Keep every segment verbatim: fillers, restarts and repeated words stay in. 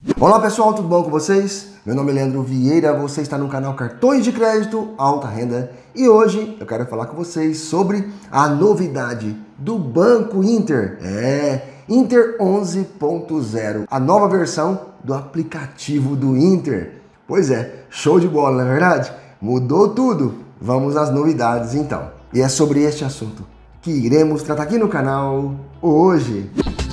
Olá pessoal, tudo bom com vocês? Meu nome é Leandro Vieira, você está no canal Cartões de Crédito Alta Renda e hoje eu quero falar com vocês sobre a novidade do Banco Inter. É, Inter onze ponto zero, a nova versão do aplicativo do Inter. Pois é, show de bola, não é verdade? Mudou tudo. Vamos às novidades então. E é sobre este assunto que iremos tratar aqui no canal hoje.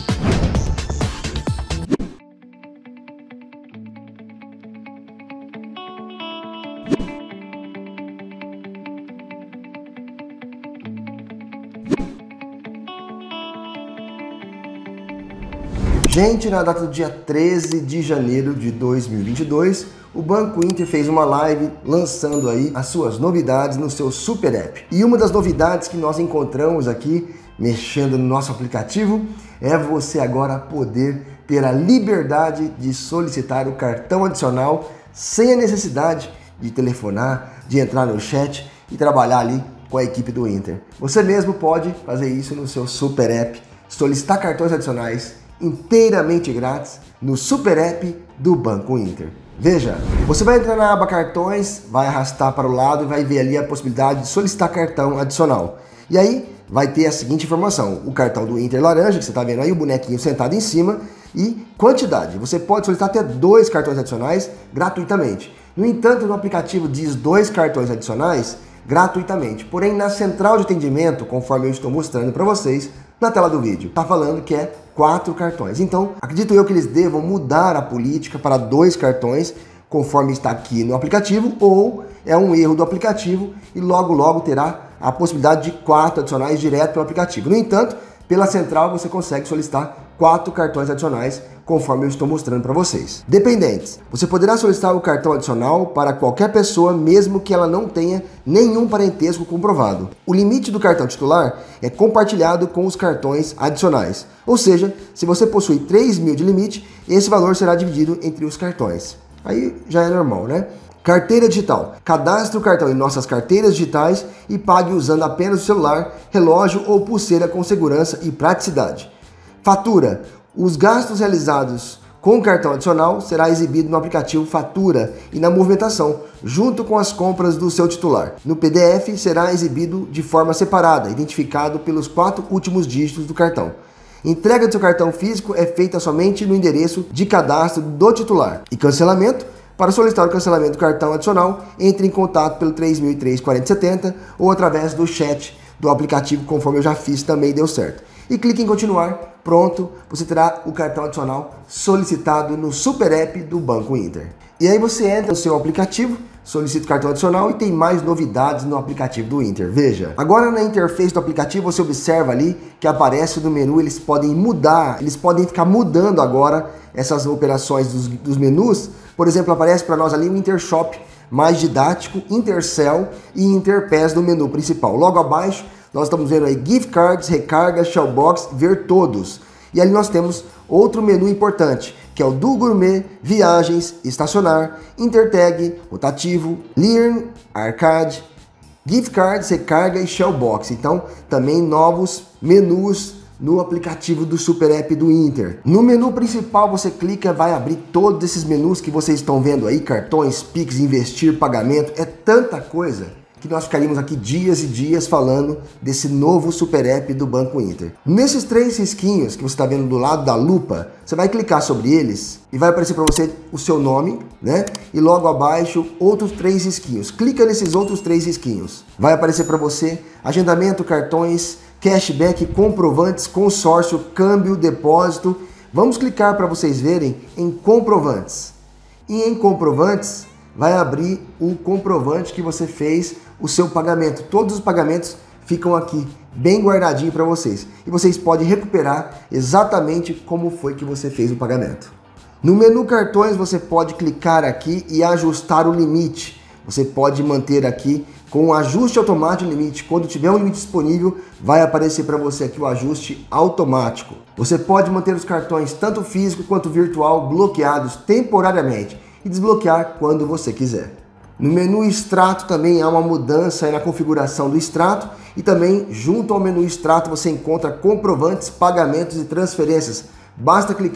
Gente, na data do dia treze de janeiro de dois mil e vinte e dois, o Banco Inter fez uma live lançando aí as suas novidades no seu Super App. E uma das novidades que nós encontramos aqui, mexendo no nosso aplicativo, é você agora poder ter a liberdade de solicitar o cartão adicional sem a necessidade de telefonar, de entrar no chat e trabalhar ali com a equipe do Inter. Você mesmo pode fazer isso no seu Super App, solicitar cartões adicionais inteiramente grátis no Super App do Banco Inter. Veja, você vai entrar na aba cartões, vai arrastar para o lado e vai ver ali a possibilidade de solicitar cartão adicional. E aí vai ter a seguinte informação: o cartão do Inter laranja, que você está vendo aí, o bonequinho sentado em cima, e quantidade. Você pode solicitar até dois cartões adicionais gratuitamente. No entanto, no aplicativo diz dois cartões adicionais gratuitamente. Porém, na central de atendimento, conforme eu estou mostrando para vocês na tela do vídeo, está falando que é quatro cartões. Então, acredito eu que eles devam mudar a política para dois cartões, conforme está aqui no aplicativo, ou é um erro do aplicativo e logo logo terá a possibilidade de quatro adicionais direto pelo aplicativo. No entanto, pela central você consegue solicitar quatro cartões adicionais, conforme eu estou mostrando para vocês. Dependentes. Você poderá solicitar o cartão adicional para qualquer pessoa, mesmo que ela não tenha nenhum parentesco comprovado. O limite do cartão titular é compartilhado com os cartões adicionais. Ou seja, se você possui três mil de limite, esse valor será dividido entre os cartões. Aí já é normal, né? Carteira digital. Cadastre o cartão em nossas carteiras digitais e pague usando apenas o celular, relógio ou pulseira com segurança e praticidade. Fatura. Os gastos realizados com o cartão adicional será exibido no aplicativo Fatura e na movimentação, junto com as compras do seu titular. No P D F será exibido de forma separada, identificado pelos quatro últimos dígitos do cartão. Entrega do seu cartão físico é feita somente no endereço de cadastro do titular. E cancelamento. Para solicitar o cancelamento do cartão adicional, entre em contato pelo três mil e três, quarenta e setenta ou através do chat do aplicativo, conforme eu já fiz, também deu certo. E clique em continuar, pronto, você terá o cartão adicional solicitado no Super App do Banco Inter. E aí você entra no seu aplicativo, solicita o cartão adicional e tem mais novidades no aplicativo do Inter. Veja, agora na interface do aplicativo você observa ali que aparece no menu, eles podem mudar, eles podem ficar mudando agora essas operações dos, dos menus. Por exemplo, aparece para nós ali o Intershop mais didático, Intercell e Interpass no menu principal. Logo abaixo nós estamos vendo aí Gift Cards, Recarga, Shellbox, Ver Todos. E ali nós temos outro menu importante, que é o do Gourmet, Viagens, Estacionar, Intertag, Rotativo, Learn, Arcade, Gift Cards, Recarga e Shellbox. Então, também novos menus no aplicativo do Super App do Inter. No menu principal você clica, vai abrir todos esses menus que vocês estão vendo aí, cartões, Pix, investir, pagamento, é tanta coisa que nós ficaríamos aqui dias e dias falando desse novo Super App do Banco Inter. Nesses três risquinhos que você está vendo do lado da lupa, você vai clicar sobre eles e vai aparecer para você o seu nome, né? E logo abaixo outros três risquinhos. Clica nesses outros três risquinhos. Vai aparecer para você agendamento, cartões, cashback, comprovantes, consórcio, câmbio, depósito. Vamos clicar para vocês verem em comprovantes. E em comprovantes vai abrir o comprovante que você fez o seu pagamento. Todos os pagamentos ficam aqui bem guardadinho para vocês. E vocês podem recuperar exatamente como foi que você fez o pagamento. No menu cartões você pode clicar aqui e ajustar o limite. Você pode manter aqui com o ajuste automático de limite. Quando tiver um limite disponível, vai aparecer para você aqui o ajuste automático. Você pode manter os cartões tanto físico quanto virtual bloqueados temporariamente e desbloquear quando você quiser. No menu extrato também há uma mudança na configuração do extrato e também junto ao menu extrato você encontra comprovantes, pagamentos e transferências. Basta clicar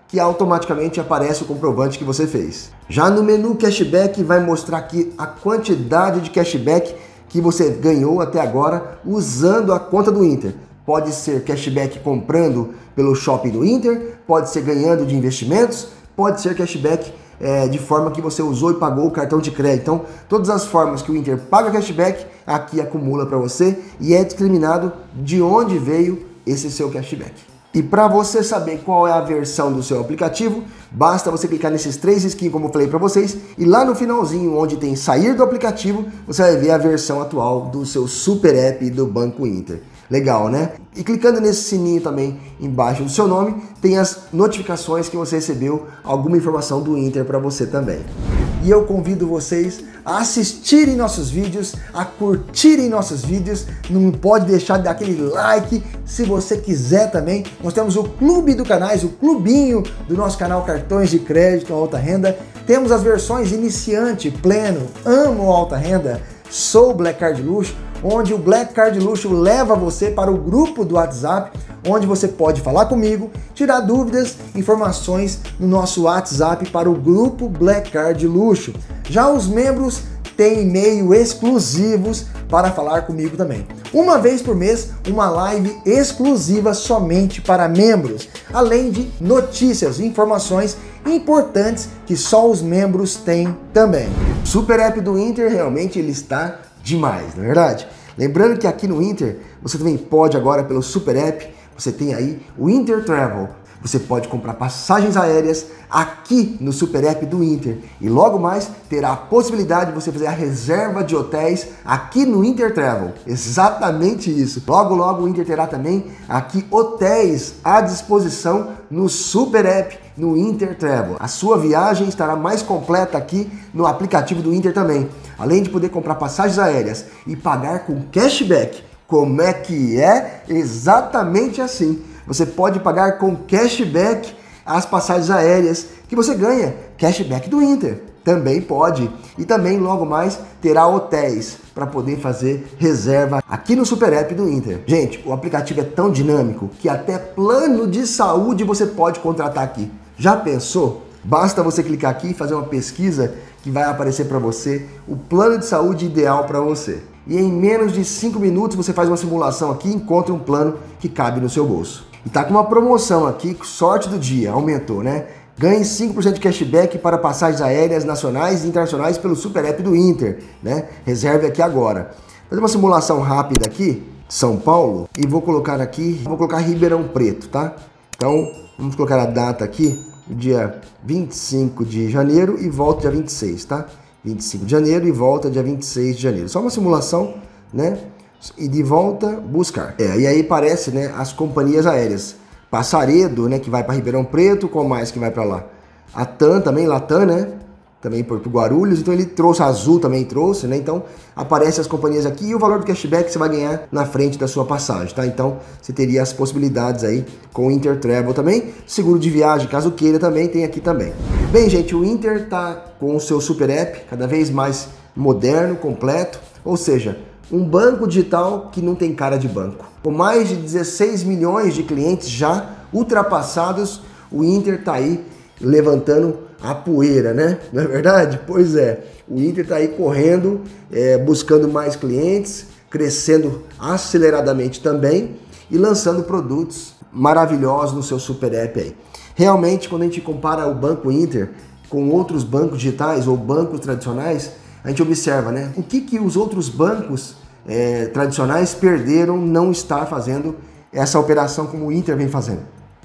que automaticamente aparece o comprovante que você fez. Já no menu cashback vai mostrar aqui a quantidade de cashback que você ganhou até agora usando a conta do Inter. Pode ser cashback comprando pelo shopping do Inter, pode ser ganhando de investimentos, pode ser cashback é, de forma que você usou e pagou o cartão de crédito. Então, todas as formas que o Inter paga cashback, aqui acumula para você e é discriminado de onde veio esse seu cashback. E para você saber qual é a versão do seu aplicativo, basta você clicar nesses três skins, como eu falei para vocês, e lá no finalzinho, onde tem sair do aplicativo, você vai ver a versão atual do seu super app do Banco Inter. Legal, né? E clicando nesse sininho também embaixo do seu nome, tem as notificações que você recebeu alguma informação do Inter para você também. E eu convido vocês a assistirem nossos vídeos, a curtirem nossos vídeos, não pode deixar de dar aquele like, se você quiser também. Nós temos o clube do canais, o clubinho do nosso canal Cartões de Crédito Alta Renda. Temos as versões iniciante, pleno, amo alta renda, sou Black Card Luxo, onde o Black Card Luxo leva você para o grupo do WhatsApp, onde você pode falar comigo, tirar dúvidas, informações no nosso WhatsApp para o grupo Black Card Luxo. Já os membros têm e-mail exclusivos para falar comigo também. Uma vez por mês, uma live exclusiva somente para membros, além de notícias e informações importantes que só os membros têm também. O Super App do Inter realmente ele está demais, não é verdade? Lembrando que aqui no Inter, você também pode agora pelo Super App, você tem aí o Inter Travel. Você pode comprar passagens aéreas aqui no Super App do Inter e logo mais terá a possibilidade de você fazer a reserva de hotéis aqui no Inter Travel. Exatamente isso. Logo, logo o Inter terá também aqui hotéis à disposição no Super App no Inter Travel. A sua viagem estará mais completa aqui no aplicativo do Inter também. Além de poder comprar passagens aéreas e pagar com cashback. Como é que é? Exatamente assim. Você pode pagar com cashback as passagens aéreas que você ganha. Cashback do Inter também pode. E também logo mais terá hotéis para poder fazer reserva aqui no Super App do Inter. Gente, o aplicativo é tão dinâmico que até plano de saúde você pode contratar aqui. Já pensou? Basta você clicar aqui e fazer uma pesquisa que vai aparecer para você o plano de saúde ideal para você. E em menos de cinco minutos você faz uma simulação aqui e encontra um plano que cabe no seu bolso. E tá com uma promoção aqui, sorte do dia, aumentou, né? Ganhe cinco por cento de cashback para passagens aéreas nacionais e internacionais pelo Super App do Inter, né? Reserve aqui agora. Vou fazer uma simulação rápida aqui, São Paulo, e vou colocar aqui, vou colocar Ribeirão Preto, tá? Então, vamos colocar a data aqui, dia vinte e cinco de janeiro e volta dia vinte e seis, tá? vinte e cinco de janeiro e volta dia vinte e seis de janeiro. Só uma simulação, né? E de volta, buscar. É, e aí aparece, né, as companhias aéreas. Passaredo, né, que vai para Ribeirão Preto, qual mais que vai para lá? A TAM também, Latam, né? Também por Guarulhos, então ele trouxe, a Azul também trouxe, né? Então aparece as companhias aqui e o valor do cashback você vai ganhar na frente da sua passagem, tá? Então você teria as possibilidades aí com o Inter Travel também. Seguro de viagem, caso queira, também tem aqui também. Bem, gente, o Inter tá com o seu Super App cada vez mais moderno, completo, ou seja, um banco digital que não tem cara de banco. Com mais de dezesseis milhões de clientes já ultrapassados, o Inter tá aí levantando a poeira, né? Não é verdade? Pois é, o Inter tá aí correndo, é, buscando mais clientes, crescendo aceleradamente também e lançando produtos maravilhosos no seu Super App aí. Realmente, quando a gente compara o Banco Inter com outros bancos digitais ou bancos tradicionais, a gente observa, né? O que que os outros bancos é, tradicionais perderam não estar fazendo essa operação como o Inter vem fazendo,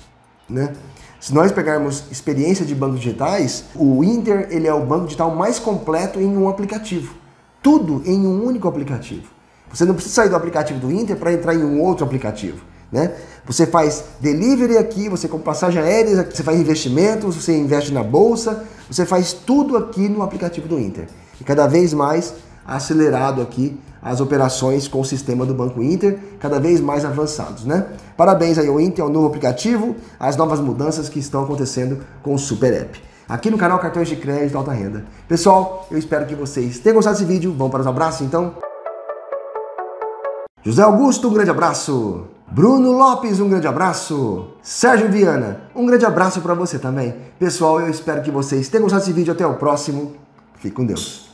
né? Se nós pegarmos experiência de bancos digitais, o Inter ele é o banco digital mais completo em um aplicativo. Tudo em um único aplicativo. Você não precisa sair do aplicativo do Inter para entrar em um outro aplicativo, né? Você faz delivery aqui, você compra passagem aérea, você faz investimentos, você investe na bolsa, você faz tudo aqui no aplicativo do Inter. E cada vez mais acelerado aqui as operações com o sistema do Banco Inter, cada vez mais avançados, né? Parabéns aí ao Inter, ao novo aplicativo, as novas mudanças que estão acontecendo com o Super App. Aqui no canal Cartões de Crédito Alta Renda. Pessoal, eu espero que vocês tenham gostado desse vídeo. Vamos para os abraços, então? José Augusto, um grande abraço. Bruno Lopes, um grande abraço. Sérgio Viana, um grande abraço para você também. Pessoal, eu espero que vocês tenham gostado desse vídeo. Até o próximo. Fique com Deus.